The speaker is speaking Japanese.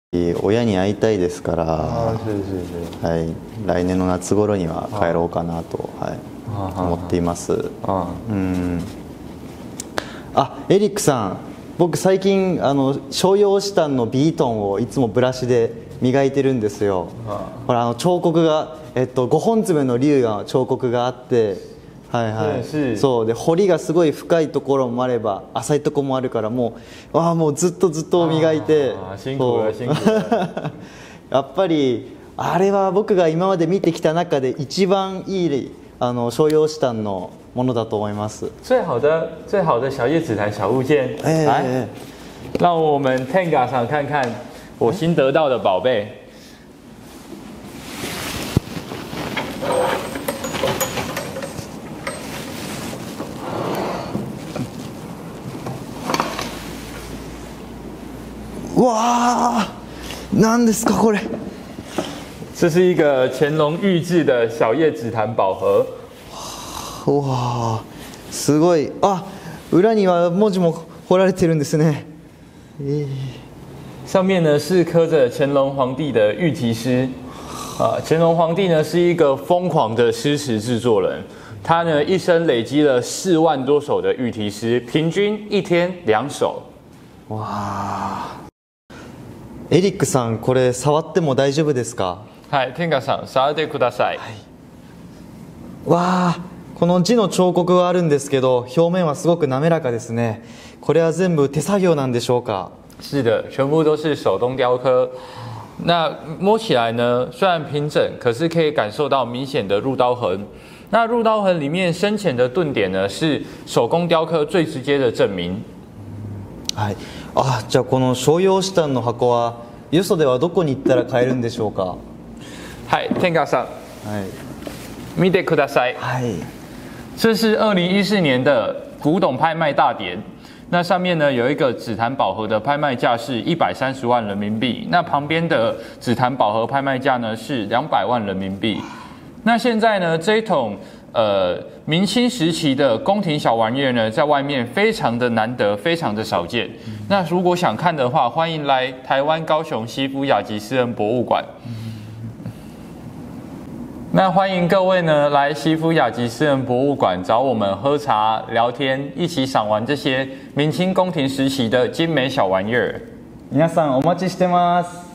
親に会いたいですから、 啊，是是是， はい、来年の夏頃には帰ろうかなと、はい、思っています。エリックさん、僕最近商用シタンのビートンをいつもブラシで磨いてるんですよ。ほら彫刻が、5本爪の竜が彫刻があって、はいはい、そうで彫りがすごい深いところもあれば浅いところもあるから、もうずっと磨いて、やっぱりあれは僕が今まで見てきた中で一番いい商用シタンのものだと思います。 最好的小叶紫檀小物件，来，让我们 Tenga 上看看我新得到的宝贝。 哇，何ですかこれ？ 这是一个乾隆御制的小叶紫檀宝盒。 わあ、すごい。裏には文字も彫られてるんですね。 上面呢是刻着乾隆皇帝的御题诗。乾隆皇帝呢是一个疯狂的诗词制作人，他呢一生累积了4万多首的御题诗，平均1天2首。 わあ。エリックさん、これ触っても大丈夫ですか？ はい、天下さん、触ってください。 わあ、この字の彫刻はあるんですけど、表面はすごく滑らかですね。これは全部手作業なんでしょうか？ 是的，全部都是手动雕刻。那摸起来呢，虽然平整，可是可以感受到明显的入刀痕。那入刀痕里面深浅的顿点呢，是手工雕刻最直接的证明。 はい。じゃあこの商用シタンの箱はよそではどこに行ったら買えるんでしょうか？ はい、天下さん。 はい。 見てください。 はい。 这是2014年的古董拍卖大典。那上面呢有一个紫檀宝盒的拍卖价是130万人民币，那旁边的紫檀宝盒拍卖价呢是200万人民币。那现在呢这一桶明清时期的宫廷小玩意儿呢，在外面非常的难得，非常的少见。那如果想看的话，欢迎来台湾高雄西夫雅集私人博物馆。那欢迎各位呢来西夫雅集私人博物馆找我们喝茶聊天，一起赏玩这些明清宫廷时期的精美小玩意儿。 皆さんお待ちしてます。